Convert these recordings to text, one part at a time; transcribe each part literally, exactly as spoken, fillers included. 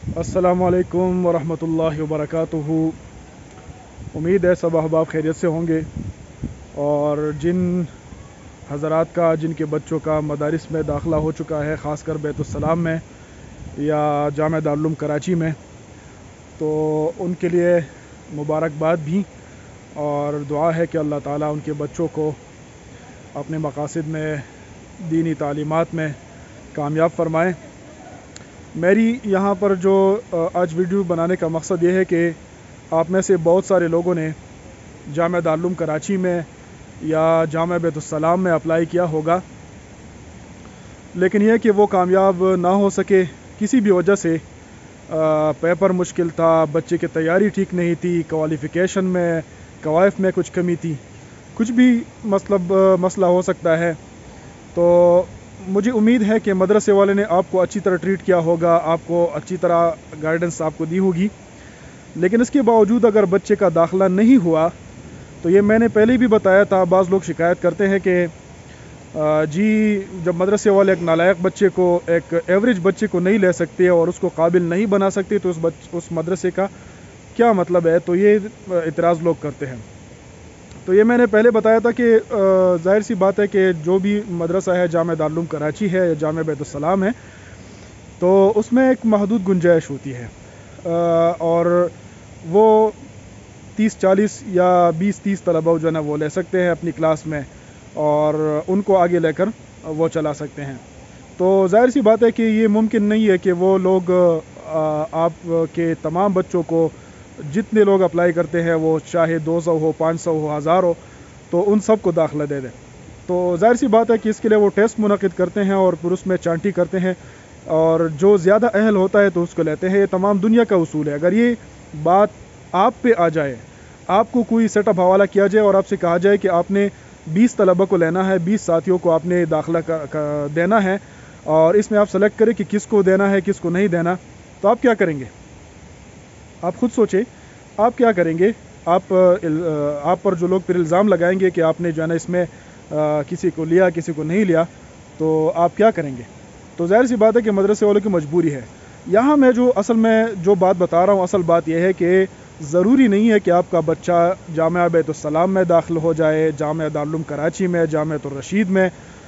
अस्सलामु अलैकुम वरहमतुल्लाहि वबरकातुहू। उम्मीद है सब अहबाब खैरियत से होंगे। और जिन हज़रात का जिनके बच्चों का मदारिस में दाखिला हो चुका है, ख़ासकर बैतुस्सलाम में या जामिया दारुल उलूम कराची में, तो उनके लिए मुबारकबाद भी और दुआ है कि अल्लाह ताला उनके बच्चों को अपने मकासद में, दीनी तालीमात में कामयाब फरमाए। मेरी यहाँ पर जो आज वीडियो बनाने का मकसद ये है कि आप में से बहुत सारे लोगों ने जामिया दारुल उलूम कराची में या जामिया बैतुस्सलाम में अप्लाई किया होगा, लेकिन यह कि वो कामयाब ना हो सके किसी भी वजह से। आ, पेपर मुश्किल था, बच्चे की तैयारी ठीक नहीं थी, क्वालिफ़िकेशन में, कवायफ में कुछ कमी थी, कुछ भी मतलब मसला हो सकता है। तो मुझे उम्मीद है कि मदरसे वाले ने आपको अच्छी तरह ट्रीट किया होगा, आपको अच्छी तरह गाइडेंस आपको दी होगी। लेकिन इसके बावजूद अगर बच्चे का दाखिला नहीं हुआ, तो ये मैंने पहले भी बताया था, बाज़ लोग शिकायत करते हैं कि जी जब मदरसे वाले एक नालायक बच्चे को, एक एवरेज बच्चे को नहीं ले सकते और उसको काबिल नहीं बना सकते, तो उस बच, उस मदरसे का क्या मतलब है। तो ये इतराज़ लोग करते हैं। तो ये मैंने पहले बताया था कि ज़ाहिर सी बात है कि जो भी मदरसा है, जामिया दारुल उलूम कराची है या जामिया बैतुस्सलाम है, तो उसमें एक महदूद गुंजाइश होती है और वो तीस चालीस या बीस तीस तलबा जो है ना वो ले सकते हैं अपनी क्लास में और उनको आगे लेकर वो चला सकते हैं। तो ज़ाहिर सी बात है कि ये मुमकिन नहीं है कि वो लोग आप के तमाम बच्चों को, जितने लोग अप्लाई करते हैं, वो चाहे दो सौ हो, पाँच सौ हो, हज़ार हो, तो उन सब को दाखिला दे दें। तो ज़ाहिर सी बात है कि इसके लिए वो टेस्ट मुनक़िद करते हैं और फिर उसमें चांटी करते हैं और जो ज़्यादा अहल होता है तो उसको लेते हैं। ये तमाम दुनिया का उसूल है। अगर ये बात आप पे आ जाए, आपको कोई सेटअप हवाला किया जाए और आपसे कहा जाए कि आपने बीस तलबा को लेना है, बीस साथियों को आपने दाखिला का, का देना है और इसमें आप सेलेक्ट करें कि किसको देना है, किसको नहीं देना, तो आप क्या करेंगे? आप खुद सोचें, आप क्या करेंगे? आप आप पर जो लोग फिर इल्ज़ाम लगाएंगे कि आपने जो है ना इसमें आ, किसी को लिया, किसी को नहीं लिया, तो आप क्या करेंगे? तो ज़ाहिर सी बात है कि मदरसे वालों की मजबूरी है। यहाँ मैं जो असल में जो बात बता रहा हूँ, असल बात यह है कि ज़रूरी नहीं है कि आपका बच्चा जामिया बैतुस्सलाम में दाखिल हो जाए, जामिया दारुल उलूम कराची में, जामियातुर रशीद में।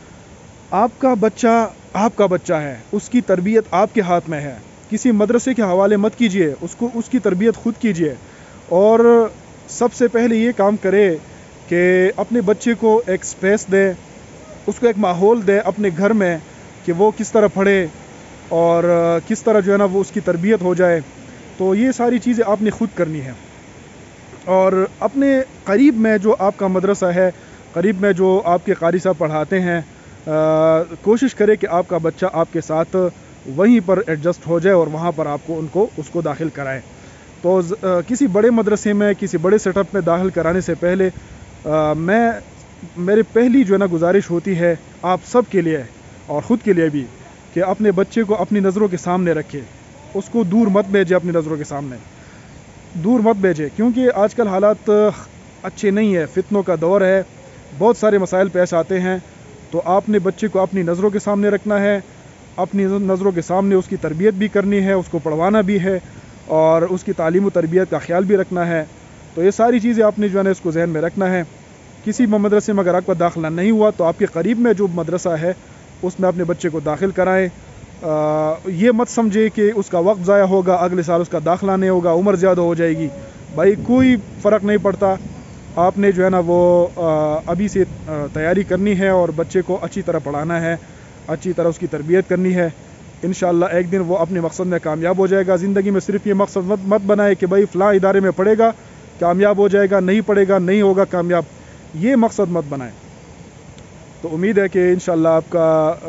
आपका बच्चा आपका बच्चा है, उसकी तरबियत आपके हाथ में है। किसी मदरसे के हवाले मत कीजिए, उसको उसकी तरबियत खुद कीजिए और सबसे पहले ये काम करे कि अपने बच्चे को एक स्पेस दे, उसको एक माहौल दे अपने घर में कि वो किस तरह पढ़े और किस तरह जो है ना वो उसकी तरबियत हो जाए। तो ये सारी चीज़ें आपने खुद करनी है। और अपने करीब में जो आपका मदरसा है, करीब में जो आपके क़ारी साहब पढ़ाते हैं, कोशिश करें कि आपका बच्चा आपके साथ वहीं पर एडजस्ट हो जाए और वहाँ पर आपको उनको उसको दाखिल कराएं। तो आ, किसी बड़े मदरसे में, किसी बड़े सेटअप में दाखिल कराने से पहले आ, मैं मेरी पहली जो है ना गुजारिश होती है आप सब के लिए और ख़ुद के लिए भी, कि अपने बच्चे को अपनी नज़रों के सामने रखें, उसको दूर मत भेजें, अपनी नज़रों के सामने दूर मत भेजें, क्योंकि आजकल हालात अच्छे नहीं है, फितनों का दौर है, बहुत सारे मसाइल पेश आते हैं। तो आपने बच्चे को अपनी नज़रों के सामने रखना है, अपनी नज़रों के सामने उसकी तरबियत भी करनी है, उसको पढ़वाना भी है और उसकी तालीम व तरबियत का ख्याल भी रखना है। तो ये सारी चीज़ें आपने जो है ना इसको जहन में रखना है। किसी मदरसे में अगर आपका दाखिला नहीं हुआ तो आपके करीब में जो मदरसा है उसमें अपने बच्चे को दाखिल कराएं। आ, ये मत समझे कि उसका वक्त ज़ाया होगा, अगले साल उसका दाखिला नहीं होगा, उम्र ज़्यादा हो जाएगी। भाई कोई फ़र्क नहीं पड़ता, आपने जो है ना वो आ, अभी से तैयारी करनी है और बच्चे को अच्छी तरह पढ़ाना है, अच्छी तरह उसकी तरबियत करनी है। इंशाअल्लाह एक दिन वो अपने मकसद में कामयाब हो जाएगा। ज़िंदगी में सिर्फ ये मकसद मत मत बनाए कि भाई फ़लाँ इदारे में पढ़ेगा कामयाब हो जाएगा, नहीं पढ़ेगा नहीं होगा कामयाब, ये मकसद मत बनाए। तो उम्मीद है कि इंशाअल्लाह आपका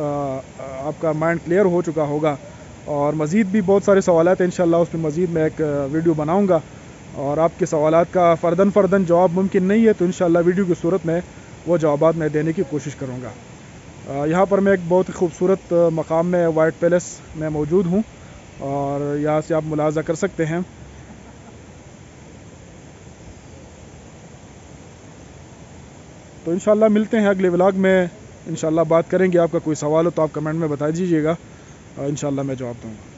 आ, आपका माइंड क्लियर हो चुका होगा और मज़ीद भी बहुत सारे सवालात हैं, इंशाअल्लाह उस पर मज़ीद मैं एक वीडियो बनाऊँगा और आपके सवालात का फ़र्दन फ़र्दन जवाब मुमकिन नहीं है, तो इंशाअल्लाह वीडियो की सूरत में वो जवाबात मैं देने की कोशिश करूँगा। यहाँ पर मैं एक बहुत ही खूबसूरत मकाम में, वाइट पैलेस में मौजूद हूँ और यहाँ से आप मुलाज़ा कर सकते हैं। तो इंशाअल्लाह मिलते हैं अगले व्लॉग में, इंशाअल्लाह बात करेंगे। आपका कोई सवाल हो तो आप कमेंट में बता दीजिएगा, इंशाअल्लाह मैं जवाब दूँगा।